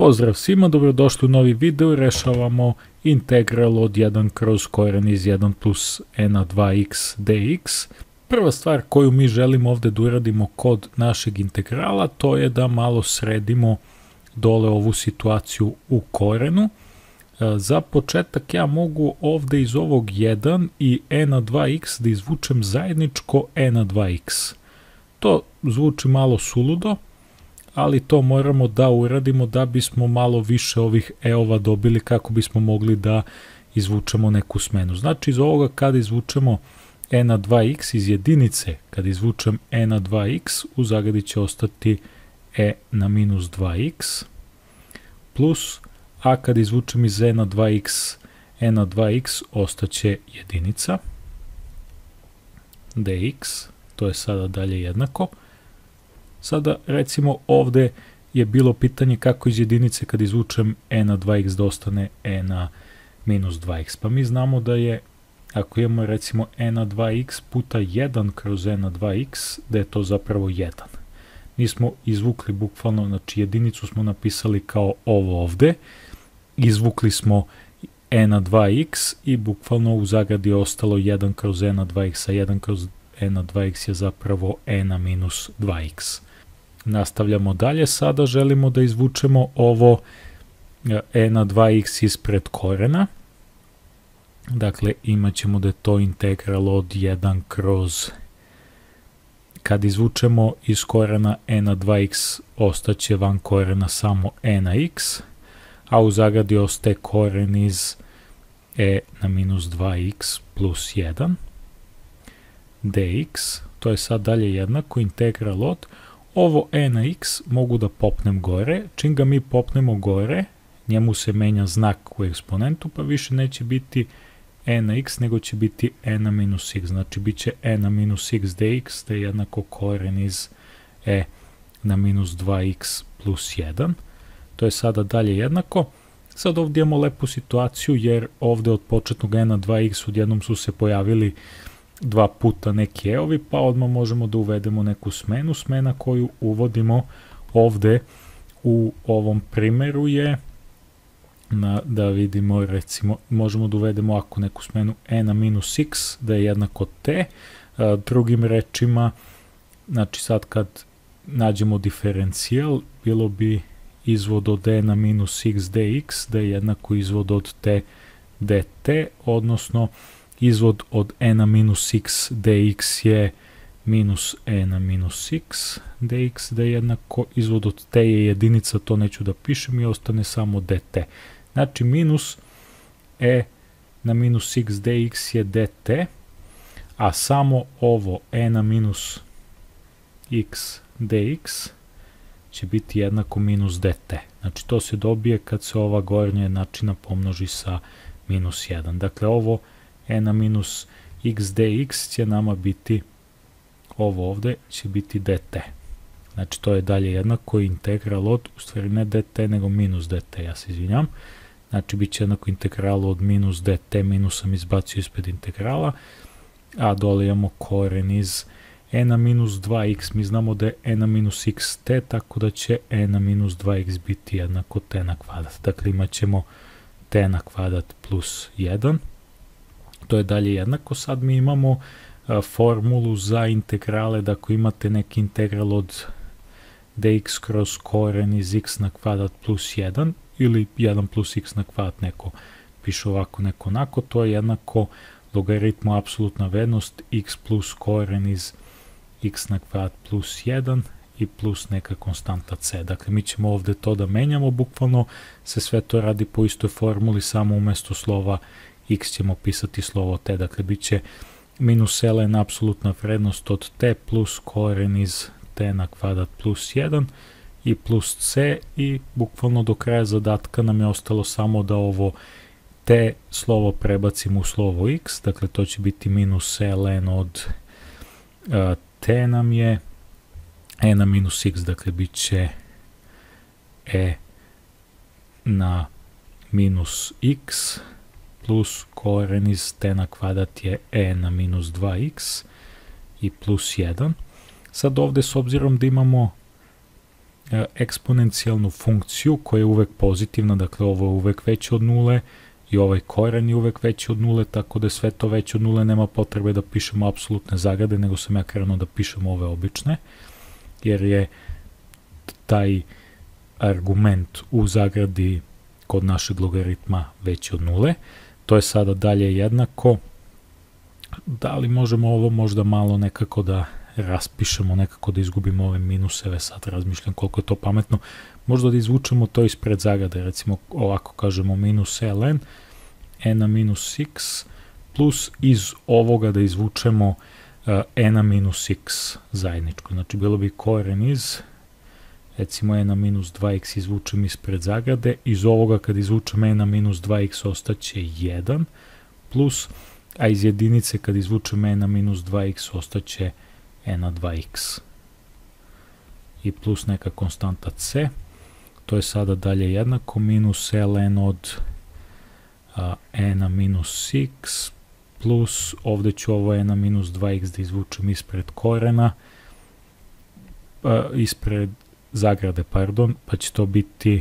Pozdrav svima, dobrodošli u novi video. Rešavamo integral od 1 kroz koren iz 1 plus e na 2x dx. Prva stvar koju mi želimo ovde da uradimo kod našeg integrala, to je da malo sredimo dole ovu situaciju u korenu. Za početak ja mogu ovde iz ovog 1 i e na 2x da izvučem zajedničko e na 2x. To zvuči malo suludo, ali to moramo da uradimo da bismo malo više ovih e-ova dobili kako bismo mogli da izvučemo neku smenu. Znači iz ovoga kada izvučemo e na 2x iz jedinice, kada izvučem e na 2x, u zagradi će ostati e na minus 2x, plus, a kada izvučem iz e na 2x ostaće jedinica, dx, to je sada dalje jednako. Sada recimo ovde je bilo pitanje kako iz jedinice kad izvučem e na 2x da ostane e na minus 2x. Pa mi znamo da je, ako imamo recimo e na 2x puta 1 kroz e na 2x, da je to zapravo 1. Mi smo izvukli bukvalno, znači jedinicu smo napisali kao ovo ovde, izvukli smo e na 2x i bukvalno u zagradi je ostalo 1 kroz e na 2x, a 1 kroz e na 2x je zapravo e na minus 2x. Nastavljamo dalje, sada želimo da izvučemo ovo e na 2x ispred korena. Dakle, imat ćemo da je to integral od 1 kroz, kad izvučemo iz korena e na 2x, ostaće van korena samo e na x, a u zagradi ostaje koren iz e na minus 2x plus 1 dx. To je sad dalje jednako integral od, ovo e na x mogu da popnem gore, čim ga mi popnemo gore, njemu se menja znak u eksponentu, pa više neće biti e na x, nego će biti e na minus x, znači bit će e na minus x dx, da je jednako koren iz e na minus 2x plus 1, to je sada dalje jednako. Sad ovdje imamo lepu situaciju, jer ovde od početnog e na 2x odjednom su se pojavili dva puta neki e-ovi, pa odmah možemo da uvedemo neku smenu. Smena koju uvodimo ovde u ovom primeru je, da vidimo recimo, možemo da uvedemo ako neku smenu e na minus x, da je jednako t. Drugim rečima, znači sad kad nađemo diferencijal, bilo bi izvod od e na minus x dx, da je jednako izvod od t dt, odnosno izvod od e na minus x dx je minus e na minus x dx, da je jednako izvod od t je jedinica, to neću da pišem i ostane samo dt. Znači minus e na minus x dx je dt, a samo ovo e na minus x dx će biti jednako minus dt. Znači to se dobije kad se ova gornja jednačina pomnoži sa minus 1. Dakle ovo e na minus x dx će nama biti, ovo ovde će biti dt. Znači to je dalje jednako integral od, u stvari ne dt nego minus dt, ja se izvinjam. Znači bit će jednako integral od minus dt, minus sam izbacio ispred integrala, a dole imamo koren iz e na minus 2x, mi znamo da je e na minus x t, tako da će e na minus 2x biti jednako t na kvadrat. Dakle imat ćemo t na kvadrat plus 1. To je dalje jednako. Sad mi imamo formulu za integrale, da ako imate neki integral od dx kroz koren iz x na kvadrat plus 1 ili 1 plus x na kvadrat, neko piše ovako, neko onako, to je jednako logaritmu apsolutna vrednost x plus koren iz x na kvadrat plus 1 i plus neka konstanta c. Dakle, mi ćemo ovde to da menjamo, bukvalno se sve to radi po istoj formuli, samo umesto slova x ćemo pisati slovo t, dakle bit će minus ln apsolutna vrednost od t plus koren iz t na kvadrat plus 1 i plus c, i bukvalno do kraja zadatka nam je ostalo samo da ovo t slovo prebacimo u slovo x, dakle to će biti minus ln od t nam je e na minus x, dakle bit će e na minus x plus koren iz t na kvadrat je e na minus 2x i plus 1. Sad ovde, s obzirom da imamo eksponencijalnu funkciju koja je uvek pozitivna, dakle ovo je uvek veće od nule i ovaj koren je uvek veći od nule, tako da je sve to veće od nule, nema potrebe da pišemo apsolutne zagrade, nego sam ja krenuo da pišemo ove obične, jer je taj argument u zagradi kod našeg logaritma veći od nule. To je sada dalje jednako. Da li možemo ovo možda malo nekako da raspišemo, nekako da izgubimo ove minuseve, sad razmišljam koliko je to pametno, možda da izvučemo to ispred zagrade, recimo ovako kažemo minus ln, n na minus x, plus iz ovoga da izvučemo n na minus x zajedničko, znači bilo bi koren iz, recimo n na minus 2x izvučem ispred zagrade, iz ovoga kad izvučem n na minus 2x ostaće 1, plus, a iz jedinice kad izvučem n na minus 2x ostaće n na 2x i plus neka konstanta c, to je sada dalje jednako minus ln od n na minus x plus ovde ću ovo n na minus 2x da izvučem ispred korena, ispred zagrade, pardon, pa će to biti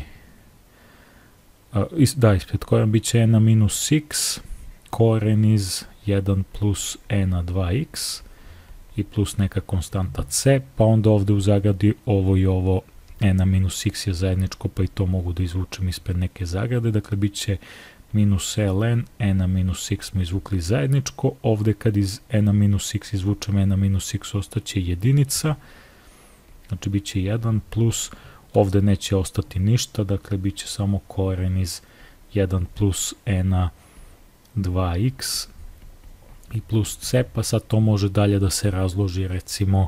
ispred korena bit će n na minus x koren iz 1 plus n na 2x i plus neka konstanta c, pa onda ovde u zagradi ovo i ovo n na minus x je zajedničko, pa i to mogu da izvučem ispred neke zagrade, dakle bit će minus ln, n na minus x smo izvukli zajedničko, ovde kad iz n na minus x izvučem n na minus x ostaće jedinica, znači bit će 1 plus, ovde neće ostati ništa, dakle bit će samo koren iz 1 plus n na 2x i plus c, pa sad to može dalje da se razloži recimo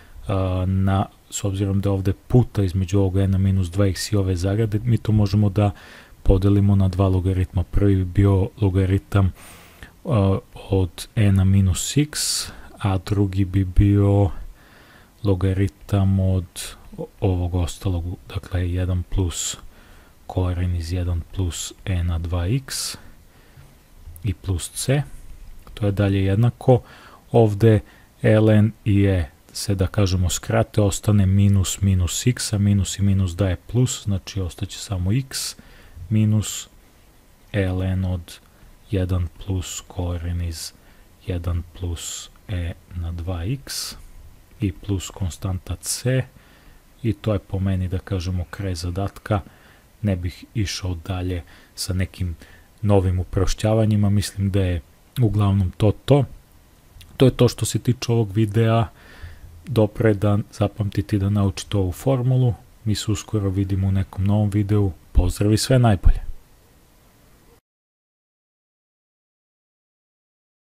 s obzirom da je ovde puta između ovoga n na minus 2x i ove zagrade, mi to možemo da podelimo na dva logaritma. Prvi bi bio logaritam od n na minus x, a drugi bi bio logaritam od ovog ostalog, dakle 1 plus koren iz 1 plus n na 2x i plus c. To je dalje jednako. Ovde ln i e se da kažemo skrate, ostane minus minus x, a minus i minus daje plus, znači ostaće samo x minus ln od 1 plus koren iz 1 plus e na 2x i plus konstanta c i to je po meni da kažemo kraj zadatka. Ne bih išao dalje sa nekim novim uprošćavanjima, mislim da je uglavnom to. To je to što se tiče ovog videa. Dopre da zapamtite da naučite ovu formulu. Mi se uskoro vidimo u nekom novom videu. Pozdrav i sve najbolje!